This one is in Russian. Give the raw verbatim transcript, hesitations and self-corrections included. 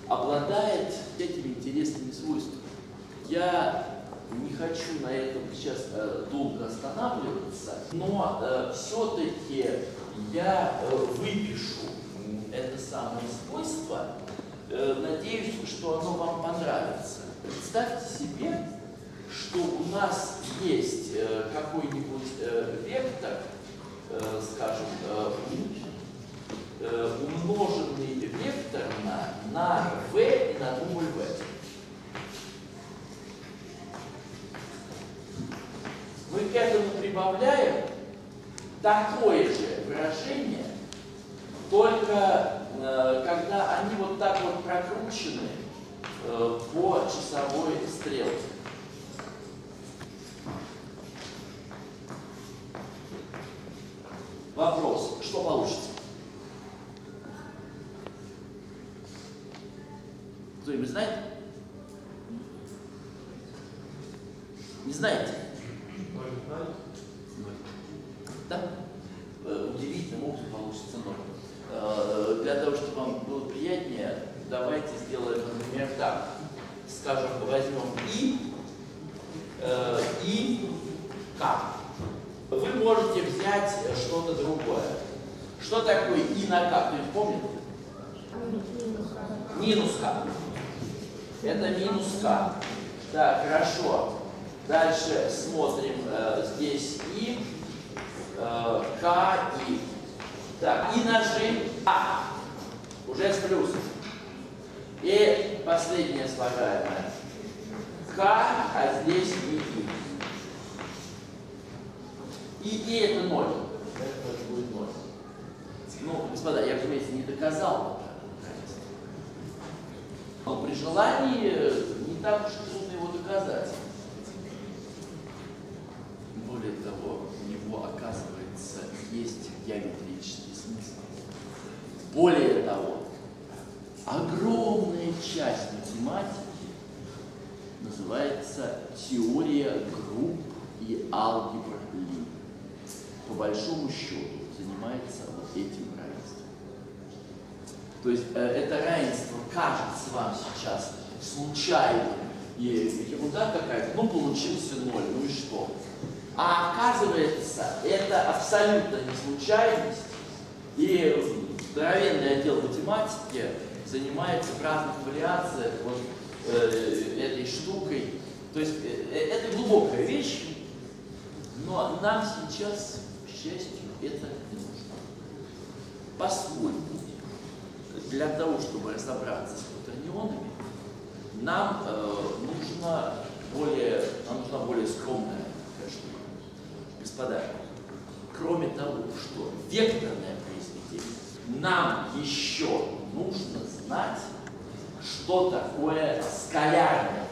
обладает этими интересными свойствами. Я не хочу на этом сейчас э, долго останавливаться, но э, все-таки я э, выпишу это самое свойство. Э, надеюсь, что оно вам понравится. Представьте себе, что у нас есть э, какой-нибудь э, вектор, э, скажем, э, э, умноженный векторно на v и на дубль v. Мы к этому прибавляем такое же выражение, только э, когда они вот так вот прокручены э, по часовой стрелке. Вопрос, что получится? Кто-нибудь знает? Не знаете? Да? Удивительным образом получится ноль. Для того, чтобы вам было приятнее, давайте сделаем, например, так. Скажем, возьмем и, и к. Вы можете взять что-то другое. Что такое и на к? Кто-нибудь помнит? Минус к. Это минус к. Так, хорошо. Дальше смотрим, э, здесь и, э, к, и. Так, и нажим а. Уже с плюсом. И последнее слагаемое. К, а здесь и. И, и это ноль. Это будет ноль. Ну, господа, я, разумеется, не доказал. Но при желании не так уж трудно его доказать. Более того, у него, оказывается, есть геометрический смысл. Более того, огромная часть математики называется теория групп и алгебра линий. По большому счету занимается вот этим равенством. То есть э, это равенство кажется вам сейчас случайным и ерунда какая-то, ну получился ноль, ну и что? А оказывается, это абсолютно не случайность, и здоровенный отдел математики занимается в разных вариациях вот, э, этой штукой. То есть э, это глубокая вещь, но нам сейчас, к счастью, это не нужно. По-своему, для того, чтобы разобраться с кватернионами, нам э, нужно более, нам нужна более скромная штука. Господа, кроме того, что векторное произведение, нам еще нужно знать, что такое скалярное